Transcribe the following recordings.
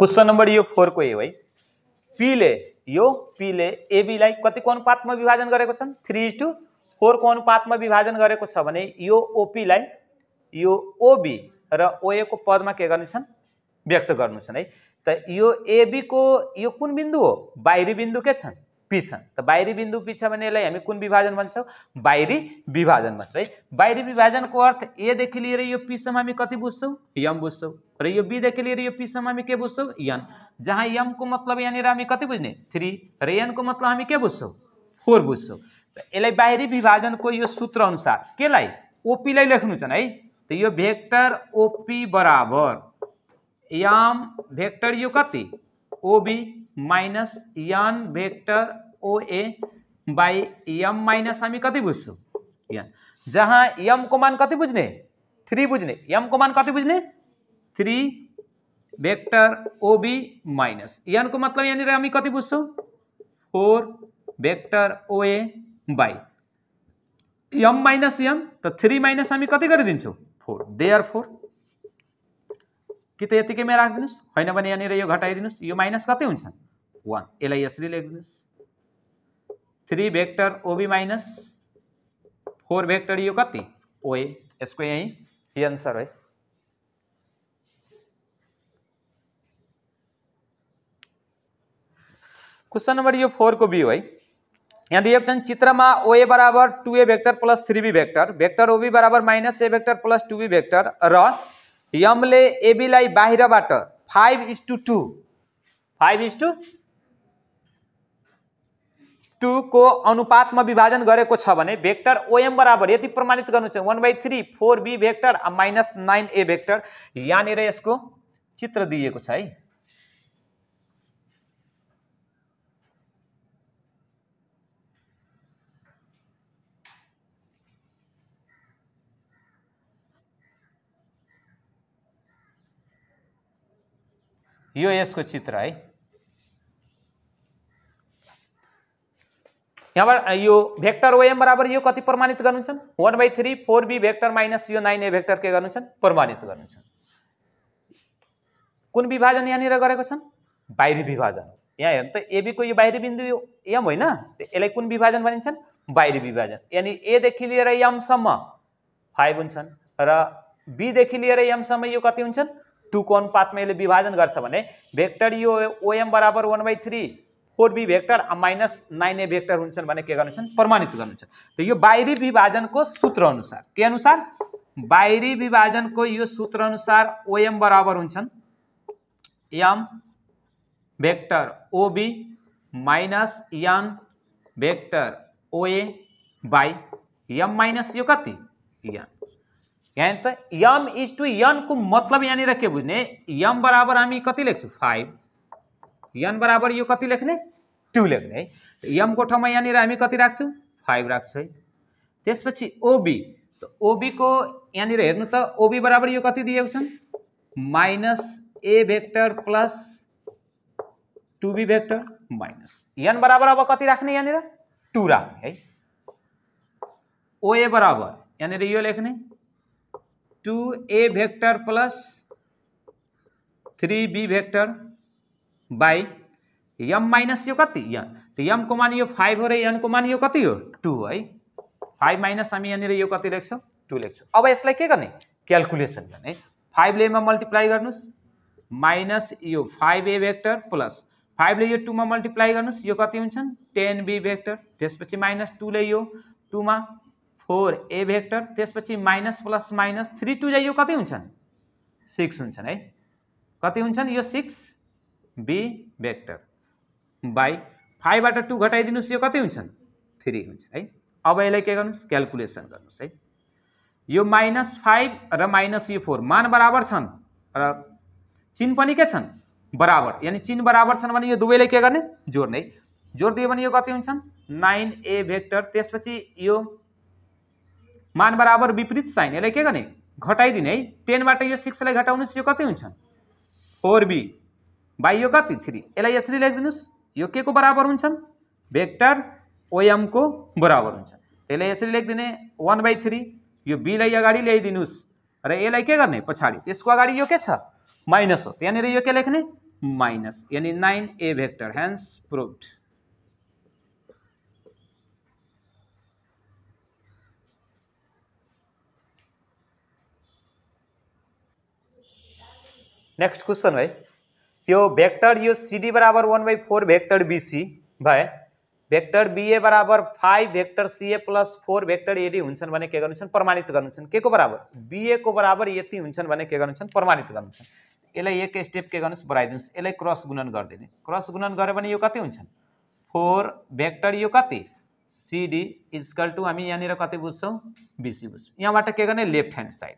Question number यो 4 को है भाई। पीले एबीलाई कतिको अनुपातमा विभाजन गरेको छन् 3:4 को अनुपातमा विभाजन गरेको छ भने यो ओपीलाई यो ओबी र ओए को पदमा के गर्ने छन् व्यक्त गर्नु छन् है। त यो एबी को यो कुन बिन्दु हो बाहिरी बिन्दु के छन् पी छन्। त बाहिरी बिन्दु पी छ भने यसलाई हामी कुन विभाजन भन्छौं बाहिरी विभाजन भन्छौं है। बाहिरी विभाजनको अर्थ ए देखि लिएर यो पी सम्म हामी कति बुझ्छौं एम बुझ्छौं र यो बी देखि लिएर यो पी सम्म हामी के बुझ्छौं एन। जहाँ एम को मतलब यहाँनिर हामी कति बुझ्ने 3 र एन को मतलब हामी के बुझ्छौं 4 बुझ्छौं। त यसलाई बाहिरी विभाजनको यो सूत्र अनुसार केलाई ओपी लाई लेख्नु छन् है। त यो भेक्टर ओपी बराबर एम भेक्टर यो कति OB minus N vector OA by M minus हामी कति बुझ्छौं एन। जहाँ एम को मान कति बुझ्ने 3 बुझ्ने एम को मान कति बुझ्ने 3 भेक्टर ओबी माइनस एन को मतलब यहाँनिर हामी कति बुझ्छौं 4 vector OA by M minus N. त 3 माइनस हामी कति गरिदिन्छौं 4 देयरफोर कि त यतिकैमा राख्दिनुस् हैन भने यहाँनिर यो घटाइदिनुस् यो माइनस कति हुन्छ 1 यसलाई यसरी लेख्दिनुस् 3 भेक्टर ओबी माइनस 4 भेक्टर यो कति ओए। यसको यही आंसर है। क्वेश्चन नंबर यो 4 को बी है। यहाँ दिएको छन् चित्रमा ओए बराबर 2a vector plus 3b vector vector OB बराबर minus a vector plus 2b vector र एम ले एबी लाई बाहिरबाट 5:2 को अनुपातमा विभाजन गरेको छ भने भेक्टर ओएम बराबर यति प्रमाणित गर्नु छ 1/3 4b vector minus 9a vector. यहाँनिर यसको चित्र दिएको छ है। यो यसको चित्र है। यहाँबाट यो भेक्टर ओएम बराबर यो कति प्रमाणित गर्नु छन् 1/3 4b भेक्टर माइनस यो 9a भेक्टर के गर्नु छन् प्रमाणित गर्नु छन्। कुन विभाजन यहाँनिर गरेको छन् बाहिरी विभाजन। यहाँ हेर्नु त एबी को यो बाहिरी बिन्दु यो एम होइन यसलाई कुन विभाजन भनिन्छन् बाहिरी विभाजन। यानी ए देखि लिएर एम सम्म 5 हुन्छन् र बी देखि लिएर एम सम्म यो कति हुन्छन् 2 को अनुपातमा यसले विभाजन गर्छ भने भेक्टर यो ओएम बराबर 1/3 4b vector minus 9a vector हुन्छन् भने के गर्नु छन् प्रमाणित गर्नु छ। त यो बाहिरी विभाजनको सूत्र अनुसार के अनुसार बाहिरी विभाजनको यो सूत्र अनुसार ओएम बराबर हुन्छन् M vector OB minus N vector OA by M minus यो कति एन। यहाँ त एम इज टू एन को मतलब यहाँनिर के बुझ्ने एम बराबर हामी कति लेख्छौं 5 एन बराबर यो कति लेख्ने 2 लेख्ने है। एम को ठाउँमा यहाँनिर हामी कति राख्छौं 5 राख्छौं है। त्यसपछि ओबी त ओबी को यहाँनिर हेर्नु त ओबी बराबर यो कति दिएको छन् minus A vector plus 2b vector minus N बराबर अब कति राख्ने यहाँनिर 2 राख्ने है। ओए बराबर यहाँनिर यो लेख्ने 2a vector plus 3b vector by M minus यो कति एन। तो एम को मान यो 5 हो र एन को मान यो कति हो 2 है। 5 माइनस हामी यहाँनिर यो कति लेख्छौं 2 लेख्छौं। अब यसलाई के गर्ने क्याल्कुलेसन गर्ने 5 ले मा मल्टिप्लाई गर्नुस् माइनस यो 5a भेक्टर प्लस 5 ले यो 2 मा मल्टिप्लाई गर्नुस् यो कति हुन्छन् 10b भेक्टर। त्यसपछि माइनस 2 ले यो 2 मा 4a भेक्टर त्यसपछि माइनस प्लस माइनस 3 2 यो कति हुन्छन् 6 हुन्छन् है। कति हुन्छन् यो 6b भेक्टर बाई 5 बाट 2 घटाइदिनुस् यो कति हुन्छन् 3 हुन्छ है। अब यसलाई के गर्नुस् क्याल्कुलेसन गर्नुस् है। यो माइनस 5 र माइनस यो 4 मान बराबर छन् र चिन्ह पनि के छन् बराबर यानी चिन्ह बराबर छन् भने यो दुवैलाई के गर्ने जोड्ने जोड्दियो भने यो कति हुन्छन् 9a भेक्टर। त्यसपछि यो मान बराबर विपरीत साइन यसलाई के गर्ने घटाइदिने है। 10 बाट यो 6 लाई घटाउनुस् यो कति हुन्छन् 4b बाई यो कति 3 यसलाई यसरी लेख्दिनुस् यो के को बराबर हुन्छन् भेक्टर ओएम को बराबर हुन्छ। यसलाई यसरी लेख्दिने 1/3 यो b लाई अगाडि ल्याइदिनुस् र यसलाई के गर्ने पछाडी त्यसको अगाडि यो के छ माइनस हो। यहाँनिर यो के लेख्ने माइनस यानी 9a vector, hence proved. Next question है यो भेक्टर यो CD बराबर 1/4 भेक्टर BC भए भेक्टर BA बराबर 5 vector CA plus 4 vector AD हुन्छन् भने के गर्नुछन्, प्रमाणित गर्नुछन्। के को बराबर, BA को बराबर यति हुन्छन् भने के गर्नुछन्, प्रमाणित गर्नुछन्। यसलाई एक स्टेप के गर्नुस्, बढाइदिनुस्, यसलाई क्रस गुणन गरिदिने। क्रस गुणन गरे भने यो कति हुन्छन्, 4 भेक्टर यो कति CD इक्वल टु हामी यहाँनिर कति बुझ्छौँ, BC बुझ्छौँ। यहाँबाट के गर्ने, लेफ्ट ह्यान्ड साइड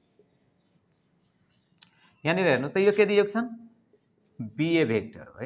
यहाँनिर हेर्नु त यो के दिएको छन्, BA भेक्टर है।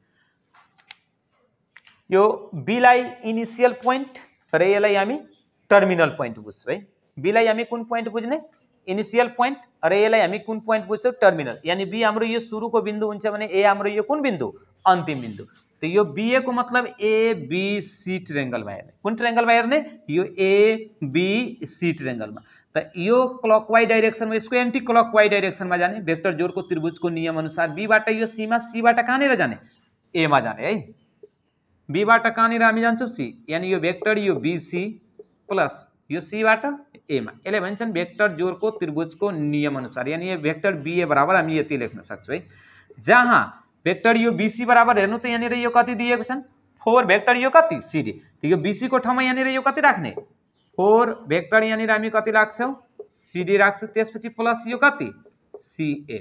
यो B लाई इनिशियल पोइन्ट र यसलाई हामी टर्मिनल पोइन्ट बुझ्छौँ है। B लाई हामी कुन पोइन्ट बुझ्ने, इनिशियल पोइन्ट, र यसलाई हामी कुन पोइन्ट बुझ्छौँ, टर्मिनल। यानी B हाम्रो यो सुरुको बिन्दु हुन्छ भने A हाम्रो यो कुन बिन्दु, अन्तिम बिन्दु। तो यो BA को मतलब ABC ट्रायंगलमा हेर्ने। कुन ट्रायंगलमा हेर्ने, यो ABC ट्रायंगलमा। त यो क्लकवाइज डाइरेक्सनमा, यसको एन्टी क्लकवाइज डाइरेक्सनमा जाने। भेक्टर जोडको त्रिभुजको नियम अनुसार B बाट यो C मा, C बाट कहाँनिर जाने, A मा जाने है। B बाट कहाँनिर हामी जान्छौँ, C, यानी यो भेक्टर यो BC प्लस यो C बाट A मा। यसले भन्छन् भेक्टर जोडको त्रिभुजको नियम अनुसार, यानी यो भेक्टर BA बराबर हामी यति लेख्न सक्छौँ है। जहाँ भेक्टर यो BC बराबर हेर्नु त यहाँनिर यो कति दिएको छन्, 4 भेक्टर यो कति CD। त यो BC को ठाउँमा यहाँनिर यो कति राख्ने, 4 भेक्टर यहाँनिर हामी कति राख्छौँ, CD राख्छौँ। त्यसपछि प्लस यो कति CA।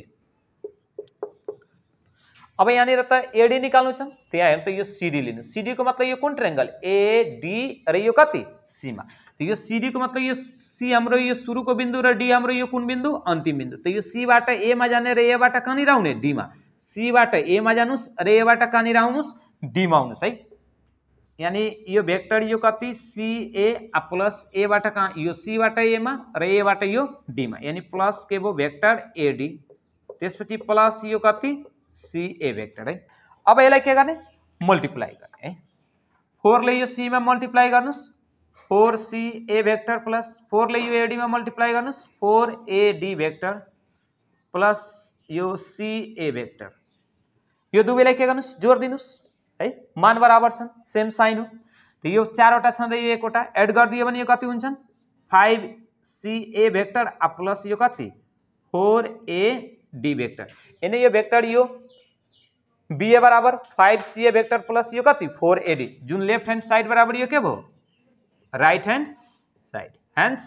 अब यहाँनिर त AD निकाल्नु छ, त्यहाँ हेर्नु त यो CD लिनु। CD को मतलब यो कुन ट्रायंगल, AD र यो कति C मा। त यो CD को मतलब यो C हाम्रो यो सुरुको बिन्दु र D हाम्रो यो कुन बिन्दु, अन्तिम बिन्दु। त यो C बाट A मा जाने र A बाट कहाँनिर आउने, D मा। C बाट A मा जानुस् र A बाट कहाँनिर आउनुस्, D मा आउनुस् है। यानी यो भेक्टर यो कति CA प्लस A बाट कहाँ, यो C बाट A मा र A बाट यो D मा, यानी प्लस के भो भेक्टर AD। त्यसपछि प्लस यो कति CA भेक्टर है। अब यसलाई के गर्ने, मल्टिप्लाई गर्ने है। 4 ले यो C मा मल्टिप्लाई गर्नुस्, 4CA भेक्टर प्लस 4 ले यो AD मा मल्टिप्लाई गर्नुस्, 4AD भेक्टर प्लस यो CA भेक्टर। यो दुवैलाई के गर्नुस्, जोड दिनुस् है। मान बराबर छन्, सेम साइन हो। त यो चारवटा छन् र यो एकवटा एड गरिदियो भने यो कति हुन्छन्, 5CA भेक्टर प्लस यो कति 4AD भेक्टर। यानी यो भेक्टर यो BA बराबर 5CA भेक्टर प्लस यो कति 4AD, जुन लेफ्ट हैंड साइड बराबर यो के भयो, right hand side, hence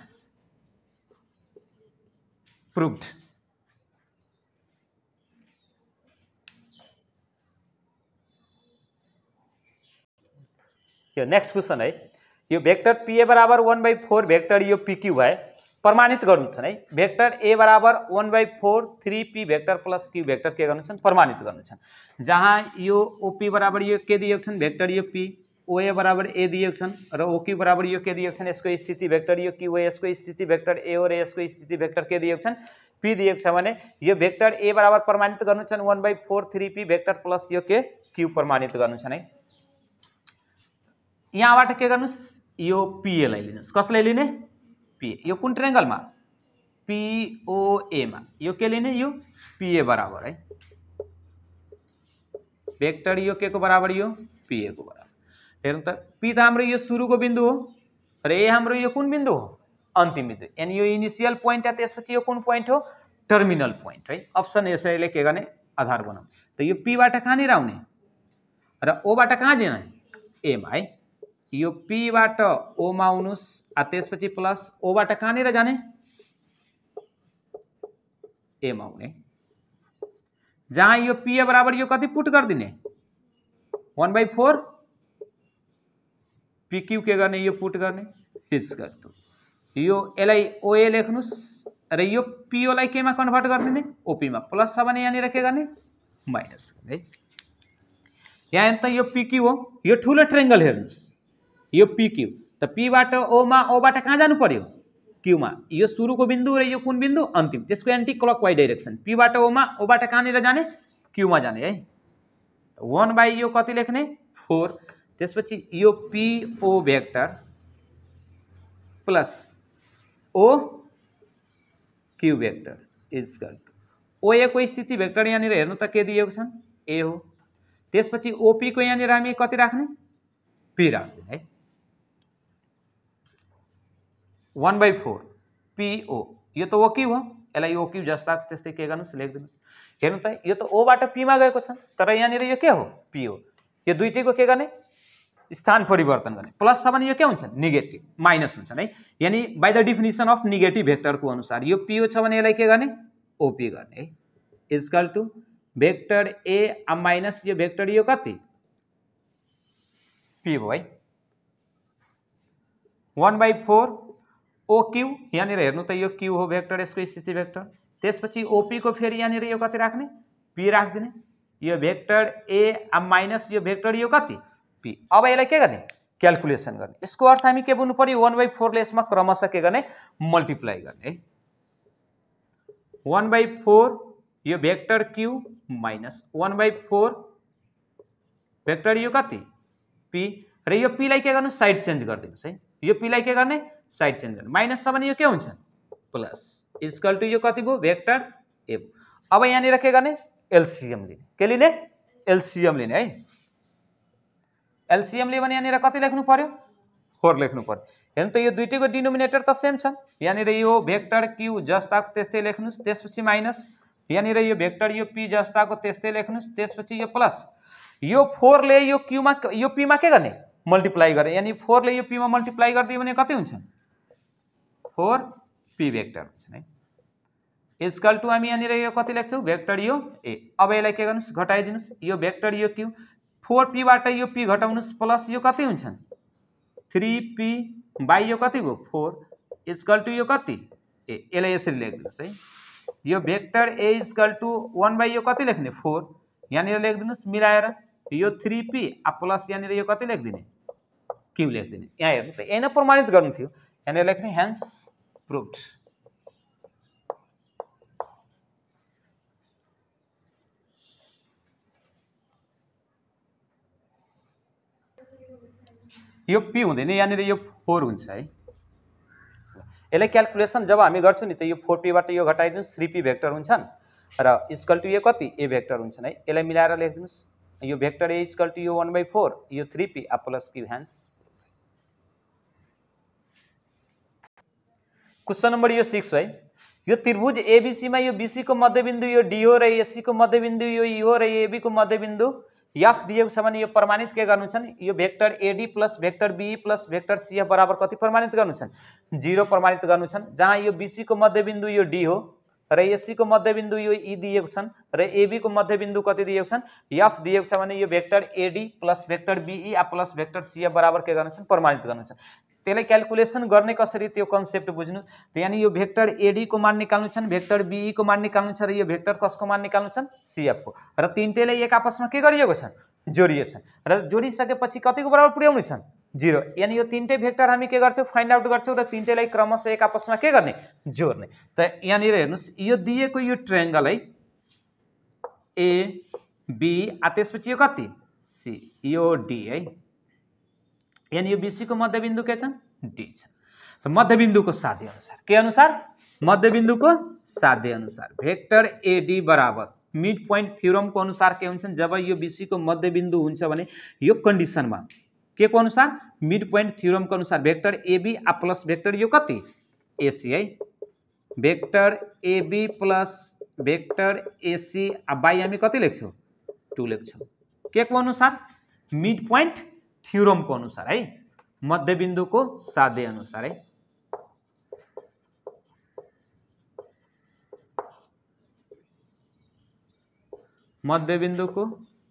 proved. यो नेक्स्ट क्वेश्चन है, यो भेक्टर PA बराबर 1/4 भेक्टर यो PQ भए प्रमाणित गर्नु छ है। भेक्टर A बराबर 1/4 3P vector plus Q vector के गर्नु छन्, प्रमाणित गर्नु छन्। जहाँ यो OP बराबर यो के दिएको छन्, भेक्टर यो P, OA बराबर A दिएको छन् र OQ बराबर यो के दिएको छन्, यसको स्थिति भेक्टर यो QA, यसको स्थिति भेक्टर A और यसको स्थिति भेक्टर के दिएको छन्, P दिएको छ भने यो भेक्टर A बराबर प्रमाणित गर्नु छन् 1/4 3P भेक्टर प्लस यो के Q प्रमाणित गर्नु छन् है। यहाँबाट के गर्नुस्, यो PA लाई लिनुस्। कसलाई लिने, PA। यो कुन ट्रायंगलमा, POA मा। यो के लिने, यो PA बराबर है। भेक्टर यो के को बराबर, यो PA को बराबर। हेर्नु त P त हाम्रो यो सुरुको बिन्दु हो र A हाम्रो यो कुन बिन्दु हो, अन्तिम बिन्दु। यानी यो इनिशियल पोइन्ट है, त्यसपछि यो कुन पोइन्ट हो, टर्मिनल पोइन्ट है। अप्सन यसैले के गर्ने, आधार बनाऊ। त यो P बाट कहाँनिर आउने र O बाट कहाँ जाने, A मा है। यो P बाट O मा आउनुस्, त्यसपछि प्लस O बाट कहाँनिर जाने, A मा आउने। जहाँ यो PA बराबर यो कति पुट गरिदिने, 1/4 PQ के गर्ने, यो पुट गर्ने, फिक्स गर्नु। यो यसलाई OA लेख्नुस् र यो PO लाई केमा कन्भर्ट गरिदिने, OP मा। प्लस छ भने यहाँनिर के गर्ने, माइनस है। यहाँ त यो PQ हो, यो ठुलो ट्रायंगल हेर्नुस्, यो PQ। त P बाट O मा, O बाट कहाँ जानु पर्यो, Q मा। यो सुरुको बिन्दु र यो कुन बिन्दु, अन्तिम, त्यसको एन्टी क्लकवाइज डाइरेक्सन। P बाट O मा, O बाट कहाँनिर जाने, Q मा जाने है। 1 बाई यो कति लेख्ने, 4। त्यसपछि यो PO vector plus OQ vector equal to OA को स्थिति भेक्टर यहाँनिर हेर्नु त के दिएको छन्, ए हो। त्यसपछि ओपी को यहाँनिर हामी कति राख्ने पी राख्ने है 1/4 पीओ यो त ओक्यू हो यसलाई ओक्यू जस्ता त्यस्तै के गर्नुस् लेखिदिनुस् हेर्नु त यो त ओ बाट पी मा गएको छ तर यहाँनिर यो के हो पी हो यो दुईटैको के गर्ने स्थान परिवर्तन गर्ने प्लस छ भने यो के हुन्छ नेगेटिभ माइनस हुन्छ है यानी by the definition of negative भेक्टरको अनुसार यो पीओ छ भने यसलाई के गर्ने ओपी गर्ने है equal to vector A minus यो भेक्टर यो कति पी हो है 1/4 ओक्यू यहाँनिर हेर्नु त यो क्यू हो भेक्टर यसको स्थिति भेक्टर त्यसपछि ओपी को फेरि यहाँनिर यो कति राख्ने पी राखिदिने यो भेक्टर ए माइनस यो भेक्टर यो कति पी अब यसलाई के गर्ने क्याल्कुलेसन गर्ने यसको अर्थ हामी के बुझ्नु पर्यो 1/4 ले यसमा क्रमशः के गर्ने मल्टिप्लाई गर्ने है 1/4 यो भेक्टर क्यू माइनस 1/4 भेक्टर यो कति पी र यो पी लाई के गर्नु साइड चेन्ज गरिदिनुस् है यो पी लाई के गर्ने साइड चेन्ज गर्ने माइनस छ भने यो के हुन्छ प्लस इक्वल टु यो कति भयो भेक्टर ए अब यहाँनिर के गर्ने एलसीएम लिने के लिने एलसीएम लिने है एलसीएम लियो भने यहाँनिर कति लेख्नु पर्यो 4 लेख्नु पर्यो हेर्नु त यो दुईटैको डिनोमिनेटर त सेम छ यहाँनिर यो भेक्टर क्यू जस्ताको त्यस्तै लेख्नुस् त्यसपछि माइनस यहाँनिर यो भेक्टर यो पी जस्ताको त्यस्तै लेख्नुस् त्यसपछि यो प्लस यो 4 ले यो क्यू मा यो पी मा के गर्ने मल्टिप्लाई गरे यानी 4 ले यो पी मा मल्टिप्लाई गरिदियो भने कति हुन्छ 4 पी भेक्टर हुन्छ है इक्वल टु हामी यहाँनिर यो कति लेख्छौँ भेक्टर यो ए अब यसलाई के गर्नुस् घटाइदिनुस् यो भेक्टर यो क्यू 4p बाट यो p घटाउनुस् प्लस यो कति हुन्छ 3p बाइ यो कति भयो 4 इक्वल टु यो कति ए यसलाई यसरी लेखिदिनुस् है यो भेक्टर ए इक्वल टु 1 यो कति लेख्ने 4 यहाँनिर लेखिदिनुस् मिलाएर यो 3p प्लस यहाँनिर यो कति लेखिदिने q लेखिदिने यहाँ हेर्नु त यही नै प्रमाणित गर्नु थियो यहाँनिर लेख्ने हेन्स प्रुभड यो पी हुँदैन यहाँनिर यो 4 हुन्छ है यसलाई क्याल्कुलेसन जब हामी गर्छौँ नि त यो 4p बाट यो घटाइदिनुस् 3p भेक्टर हुन्छन् र इक्वल टु यो कति ए भेक्टर हुन्छन् है यसलाई मिलाएर लेखिदिनुस् यो भेक्टर ए इक्वल टु यो 1/4 यो 3p plus q hence question number यो 6 है यो त्रिभुज एबीसी मा यो बीसी को मध्यबिन्दु यो डी हो र एसी को मध्यबिन्दु यो ई हो र एबी को मध्यबिन्दु एफ दिएको छ भने यो प्रमाणित के गर्नु छन् यो vector AD plus vector B plus vector C बराबर कति प्रमाणित गर्नु छन् 0 प्रमाणित गर्नु छन् जहाँ यो बीसी को मध्यबिन्दु यो डी हो र एसी को मध्यबिन्दु यो ई दिएको छन् र एबी को मध्यबिन्दु कति दिएको छन् एफ दिएको छ भने यो vector AD plus vector BE plus vector C बराबर के गर्नु छन् प्रमाणित गर्नु छन् त्यसलाई क्याल्कुलेसन गर्ने कसरी त्यो कन्सेप्ट बुझ्नु त यानी यो भेक्टर एडी को मान निकाल्नु छन् भेक्टर बीई को मान निकाल्नु छ र यो भेक्टर कसको मान निकाल्नु छन् सीएफ को र तीनटैलाई एक आपसमा के गरिएको छन् जोडिएको छन् र जोडिसकेपछि कतिको बराबर पुर्याउने छन् 0 यानी यो तीनटै भेक्टर हामी के गर्छौं फाइन्ड आउट गर्छौं र तीनटैलाई क्रमशः एक आपसमा के गर्ने जोड्ने त यहाँनिर हेर्नुस् यो दिएको यो ट्रायंगल है ए बी त्यसपछि यो कति सी यो डी है यानी यो बीसी को मध्यबिन्दु के छन् डी छ मध्यबिन्दुको साध्य अनुसार के अनुसार मध्यबिन्दुको साध्य अनुसार भेक्टर एडी बराबर मिड पोइन्ट थ्योरम को अनुसार के हुन्छन् जब यो बीसी को मध्यबिन्दु हुन्छ भने यो कन्डिसनमा के को अनुसार मिड पोइन्ट थ्योरम को अनुसार भेक्टर एबी प्लस भेक्टर यो कति एसी है vector AB plus vector AC by हामी कति लेख्छौं 2 लेख्छौं के को अनुसार मिड पोइन्ट थ्योरम को अनुसार है मध्यबिन्दु को साध्य अनुसार है मध्यबिन्दु को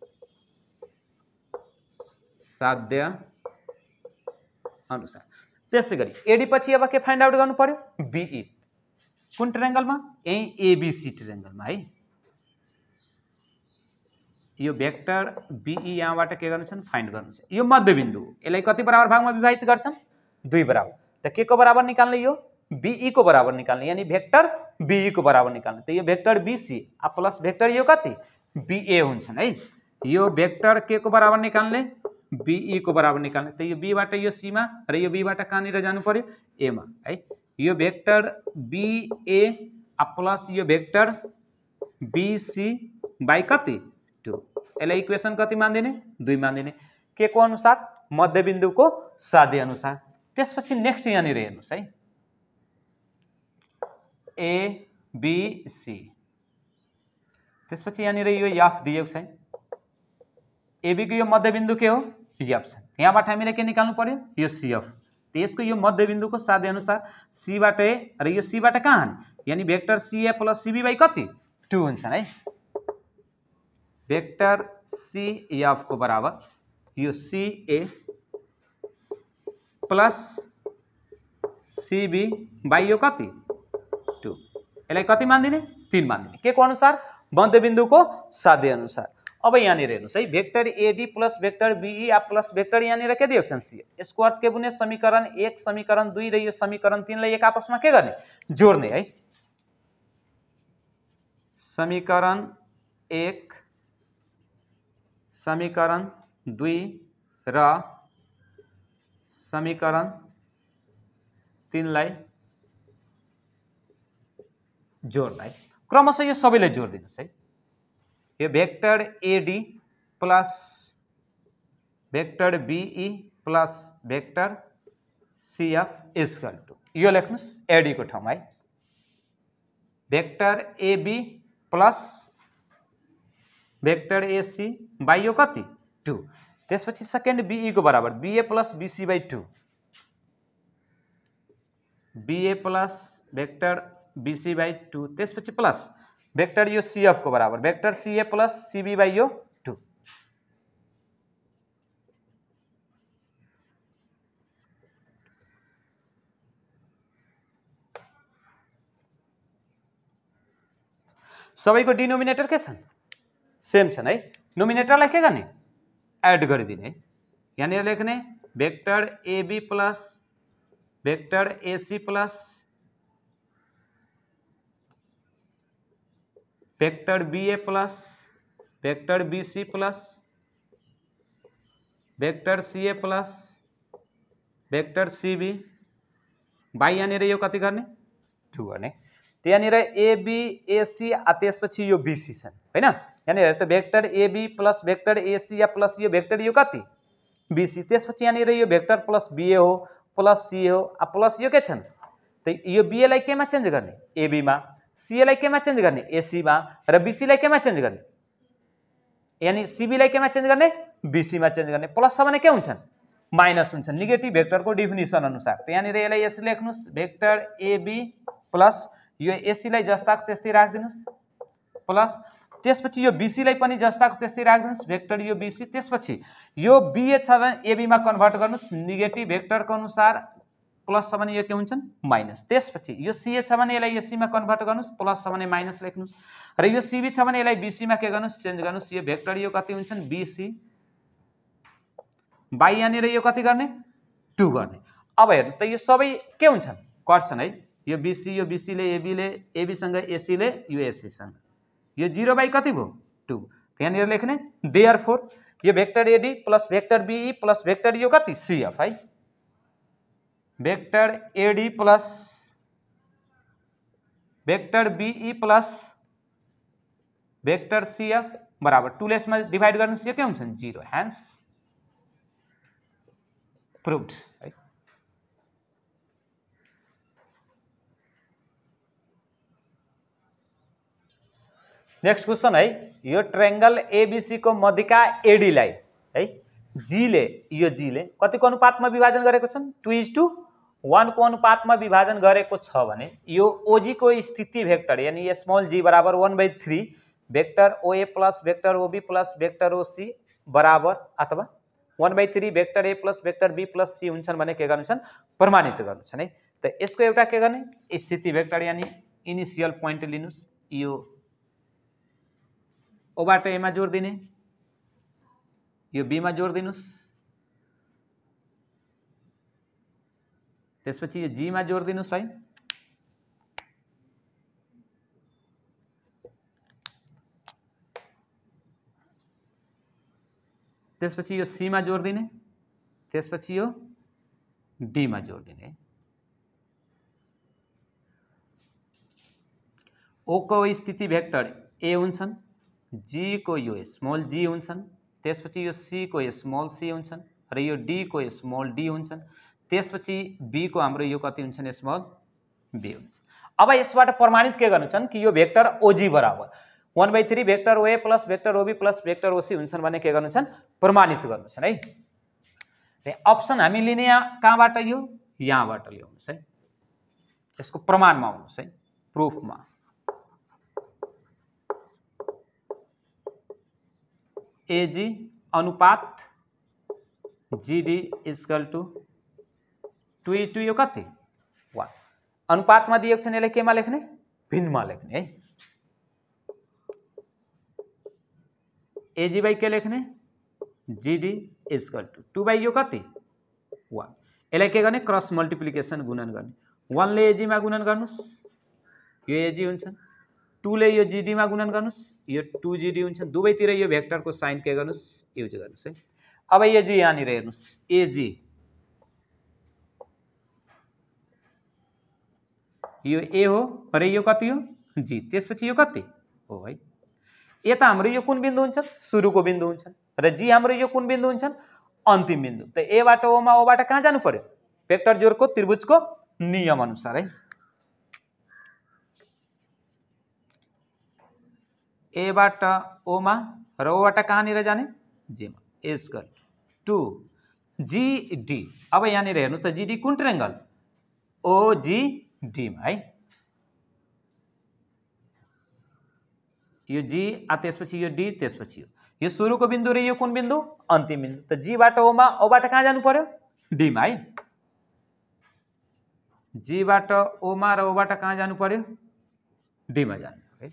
साध्य अनुसार त्यसैगरी एडी पछि अब के फाइन्ड आउट गर्नु पर्यो बीई कुन ट्रायंगलमा यही एबीसी ट्रायंगलमा है यो भेक्टर बीई यहाँबाट के गर्नु छन् फाइन्ड गर्नु छ यो मध्यबिन्दु यसलाई कति बराबर भागमा विभाजित गर्छन् 2 बराबर त के को बराबर निकाल्ने यो बीई को बराबर निकाल्ने यानी भेक्टर बीई को बराबर निकाल्ने त यो भेक्टर बीसी प्लस भेक्टर यो कति बीए हुन्छन् है यो भेक्टर के को बराबर निकाल्ने बीई को बराबर निकाल्ने त यो बी बाट यो सी मा र यो बी बाट कहाँनिर जानु पर्यो ए मा है यो भेक्टर बीए प्लस यो भेक्टर बीसी बाइ कति 2 यसलाई इक्वेसन कति मानिदिने 2 मानिदिने के को अनुसार मध्यबिन्दुको साध्य अनुसार। त्यसपछि नेक्स्ट यहाँनिर हेर्नुस् है ए बी सी त्यसपछि यहाँनिर यो एफ दिएको छ एबी को यो मध्यबिन्दु के हो एफ छ यहाँबाट हामीले के निकाल्नु पर्यो यो सीएफ त्यसको यो मध्यबिन्दुको साध्य अनुसार सी बाट ए र यो सी बाट कहाँ हाने यानी vector CA plus CB by कति 2 हुन्छन् है भेक्टर सीएफ को बराबर यो सीए प्लस सीबी बाई यो कति 2 यसलाई कति मान्दिने 3 मान्दिने के को अनुसार मध्यबिन्दुको साध्य अनुसार। अब यहाँनिर हेर्नुस् है vector AD plus vector BE plus vector यहाँनिर के दिएको छ सी यसको अर्थ के बुझ्ने समीकरण 1 समीकरण 2 र यो समीकरण 3 लाई एक आपसमा के गर्ने जोड्ने है समीकरण 1 समीकरण 2 र समीकरण 3 लाई जोड्न है क्रमशः यो सबैलाई जोडिदिनुस् है यो vector AD plus vector BE plus vector CF equal to यो लेख्नुस् एडी को ठाउँमा है vector AB plus vector AC by यो कति 2 त्यसपछि सेकेन्ड बीई को बराबर BA plus BC by 2 BA plus vector BC by 2 त्यसपछि प्लस भेक्टर यो सीएफ को बराबर vector CA plus CB by यो 2 सबैको डिनोमिनेटर के छन् सेम छन् है नोमिनेटरलाई के गर्ने एड गरिदिने यहाँनिर लेख्ने vector AB plus vector AC plus vector BA plus vector BC plus vector CA plus vector CB by यहाँनिर यो कति गर्ने 2 गर्ने त्यहाँनिर एबी एसी त्यसपछि यो बीसी छन् हैन यहाँनिर त vector AB plus vector AC या प्लस यो भेक्टर यो कति बीसी त्यसपछि यहाँनिर यो भेक्टर प्लस बीए हो प्लस सी हो प्लस यो के छन् त यो बीए लाई केमा चेन्ज गर्ने एबी मा सीए लाई केमा चेन्ज गर्ने एसी मा र बीसी लाई केमा चेन्ज गर्ने यानी सीबी लाई केमा चेन्ज गर्ने बीसी मा चेन्ज गर्ने प्लस छ भने के हुन्छन् माइनस हुन्छन् नेगेटिभ भेक्टरको डेफिनिसन अनुसार त यहाँनिर यसलाई यसरी लेख्नुस् भेक्टर एबी प्लस यो एसी लाई जस्ताको त्यस्तै राख्दिनुस् प्लस त्यसपछि यो बीसी लाई पनि जस्ताको त्यस्तै राख्दिनुस् भेक्टर यो बीसी त्यसपछि यो बीए छ भने एबी मा कन्भर्ट गर्नुस् नेगेटिभ भेक्टरको अनुसार प्लस छ भने यो के हुन्छन् माइनस त्यसपछि यो सीए छ भने यसलाई एसी मा कन्भर्ट गर्नुस् प्लस छ भने माइनस लेख्नुस् र यो सीबी छ भने यसलाई बीसी मा के गर्नुस् चेन्ज गर्नुस् यो भेक्टर यो कति हुन्छन् बीसी बाई यहाँनिर यो कति गर्ने 2 गर्ने अब हेर्नु त यो सबै के हुन्छन् कट्छन् है यो बीसी ले एबी सँग एसी ले यो एसी सँग यो 0 बाई कति भयो 2 यहाँनिर लेख्ने देयरफोर यो vector AD plus vector BE plus vector यो कति सीएफ है vector AD plus vector BE plus vector CF बराबर 2 लेस में डिवाइड गर्नुस् यो के हुन्छन् 0 हेन्स प्रुभड है नेक्स्ट क्वेश्चन है यो ट्रायंगल एबीसी को मध्यका एडी लाई है जी ले कति को अनुपातमा विभाजन गरेको छन् 2:1 को अनुपातमा विभाजन गरेको छ भने यो ओजी को स्थिति भेक्टर यानी स्मॉल जी बराबर 1/3 vector OA plus vector OB plus vector OC बराबर अथवा 1/3 vector A plus vector B plus C हुन्छन् भने के गर्नुछन् प्रमाणित गर्नुछन् है त यसको एउटा के गर्ने स्थिति भेक्टर यानी इनिशियल पॉइंट लिनुस् यो ओ बाट ए मा जोड दिने यो बी मा जोड दिनुस् त्यसपछि यो जी मा जोड दिनुस् है त्यसपछि यो सी मा जोड दिने त्यसपछि यो डी मा जोड दिने ओ को स्थिति भेक्टर ए हुन्छन् जी को यो स्मल जी हुन्छन्, त्यसपछि यो सी को स्मल सी हुन्छन् र यो डी को स्मल डी हुन्छन्, त्यसपछि बी को हाम्रो यो कति हुन्छन् स्मल बी हुन्छ। अब यसबाट प्रमाणित के गर्नु छन् कि यो भेक्टर ओजी बराबर 1/3 vector OA plus vector OB plus vector OC हुन्छन् भने के गर्नु छन् प्रमाणित गर्नु छन् है। अप्सन हामी लिने कहाँबाट यो यहाँबाट ल्याउनुस् है, यसको प्रमाणमा आउनुस् है, प्रुफमा। एजी अनुपात जीडी इक्वल टू 2:1 यो कति 1 अनुपातमा दिएको छ, यसलाई केमा लेख्ने भिन्नमा लेख्ने है। एजी बाई के लेख्ने जीडी इक्वल टू 2 यो कति 1, यसलाई के गर्ने क्रस मल्टिप्लिकेसन गुणन गर्ने, 1 ले एजी मा गुणन गर्नुस् यो एजी हुन्छ, 2 ले यो जीडी मा गुणन गर्नुस् यो 2जीडी हुन्छ, दुवैतिर यो भेक्टरको साइन के गर्नुस् युज गर्नुस् है। अब एजी यहाँनिर हेर्नुस्, एजी यो ए हो र यो कति हो जी, त्यसपछि यो कति हो है। यता हाम्रो यो कुन बिन्दु हुन्छ सुरुको बिन्दु हुन्छ र जी हाम्रो यो कुन बिन्दु हुन्छ अन्तिम बिन्दु। त ए बाट ओमा ओबाट कहाँ जानु पर्यो भेक्टर जोडको त्रिभुजको नियम अनुसार है। ए बाट ओमा र ओबाट कहाँनिर जाने जीमा इक्वल टू जीडी। अब यहाँनिर हेर्नु त जीडी कुन ट्रायंगल ओजीडी मा है, यो जी त्यसपछि यो डी त्यसपछि यो सुरुको बिन्दु र यो कुन बिन्दु अन्तिम बिन्दु। त जी बाट ओमा ओबाट कहाँ जानु पर्यो डी मा है, जी बाट ओमा र ओबाट कहाँ जानु पर्यो डी मा जानु है।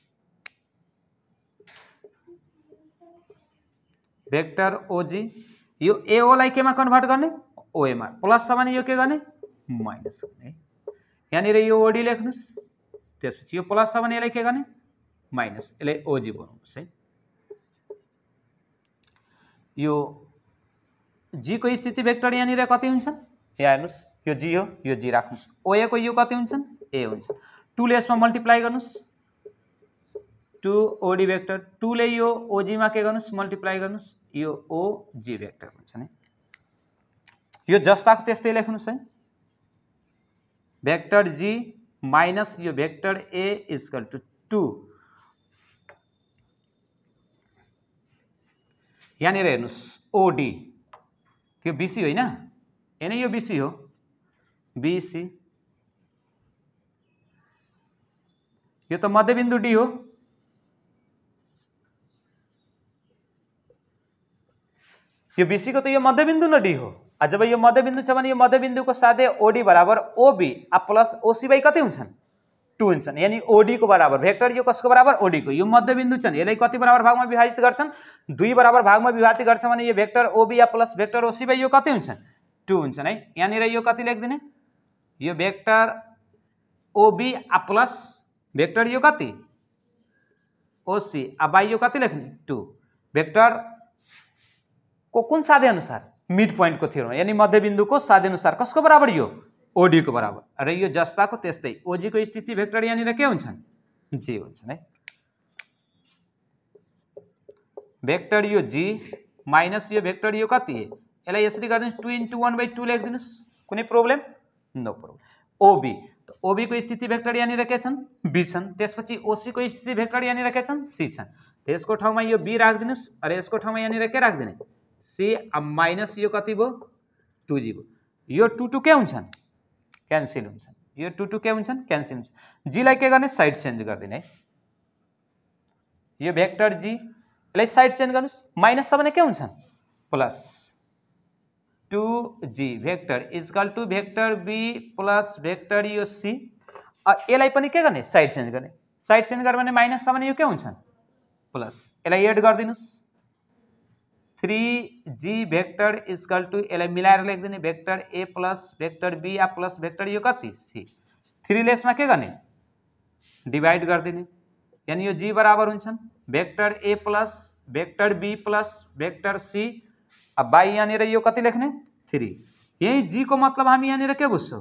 भेक्टर ओजी यो एओ लाई केमा कन्भर्ट गर्ने ओए मा, प्लस छ भने यो के गर्ने माइनस गर्ने। यहाँनिर यो ओडी लेख्नुस्, त्यसपछि यो प्लस छ भने यसलाई के गर्ने माइनस, यसलाई ओजी बनाउनुस् है। यो जी को स्थिति भेक्टर यहाँनिर कति हुन्छन् यहाँ हेर्नुस्, यो जी हो यो जी राख्नुस्, ओए को यो कति हुन्छन् ए हुन्छ, 2 ले यसमा मल्टिप्लाई गर्नुस् 2 ओडी भेक्टर, 2 ले यो ओजी मा के गर्नुस् मल्टिप्लाई गर्नुस् यो ओजी भेक्टर हुन्छ नि। यो जस्ताको त्यस्तै लेख्नुस् है, भेक्टर जी माइनस यो भेक्टर ए इक्वल टू 2। यहाँनिर हेर्नुस् ओडी यो बीसी होइन, होइन यो बीसी हो बीसी, यो त मध्यबिन्दु डी हो, यो बीसी को त यो मध्यबिन्दु न डी हो। जब यो मध्यबिन्दु छ भने यो मध्यबिन्दुको साथै ओडी बराबर ओबी प्लस ओसी बाई कति हुन्छन् 2 हुन्छन्, यानी ओडी को बराबर भेक्टर यो कसको बराबर ओडी को, यो मध्यबिन्दु छन् यसलाई कति बराबर भागमा विभाजित गर्छन् 2 बराबर भागमा विभाजित गर्छ भने यो vector OB plus vector OC by यो कति हुन्छन् 2 हुन्छन् है। यहाँनिर यो कति लेख्दिने यो भेक्टर ओबी प्लस भेक्टर यो कति ओसी बाई यो कति लेख्ने 2, भेक्टर को कुन साध्य अनुसार मिड पोइन्ट को थ्योरम, यानी मध्यबिन्दु को साध्य अनुसार कसको बराबर यो ओडी को बराबर, र यो जस्ताको त्यस्तै ओजी को स्थिति भेक्टर यहाँनिर के हुन्छन् जी हुन्छन् है। भेक्टर यो जी माइनस यो भेक्टर यो कति है, यसलाई यसरी गरिदिनुस् 2 into 1/2 लेखिदिनुस्, कुनै प्रब्लम नो प्रब्लम। ओबी त ओबी को स्थिति भेक्टर यहाँनिर के छन् बी छन्, त्यसपछि ओसी को स्थिति भेक्टर यहाँनिर के छन् सी छन्, त्यसको ठाउँमा यो बी राख्दिनुस् र यसको ठाउँमा यहाँनिर के राख्दिने सी माइनस यो कति भयो 2जी भयो, यो 2 के हुन्छन् क्यान्सल हुन्छन्, यो 2 के हुन्छन् क्यान्सल हुन्छ। जी लाई के गर्ने साइड चेन्ज गरिदिने है, यो भेक्टर जी यसलाई साइड चेन्ज गर्नुस्, माइनस छ भने के हुन्छन् प्लस 2जी vector equal to vector B plus vector यो सी, यसलाई पनि के गर्ने साइड चेन्ज गर्ने, साइड चेन्ज गर्यो भने माइनस छ भने यो के हुन्छन् प्लस, यसलाई एड गरिदिनुस् 3जी भेक्टर इक्वल टू यसलाई मिलाएर लेखिदिने vector A plus vector B plus vector यो कति सी, 3 ले यसमा के गर्ने डिवाइड गरिदिने, यानी यो जी बराबर हुन्छन् vector A plus vector B plus vector C by यहाँनिर यो कति लेख्ने 3, यही जी को मतलब हामी यहाँनिर के बुझ्छौँ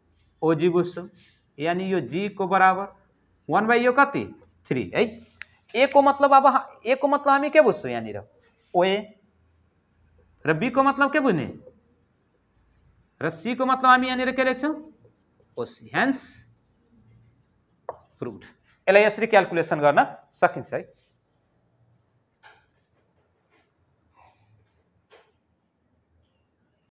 ओजी बुझ्छौँ, यानी यो जी को बराबर 1 बाई यो कति 3 है। ए को मतलब अब ए को मतलब हामी के बुझ्छौँ यहाँनिर ओए र बी को मतलब के बुझ्ने र सी को मतलब हामी यहाँनिर के लेख्छौँ ओसी हेन्स प्रुभड यसलाई यसरी क्याल्कुलेसन गर्न सकिन्छ है।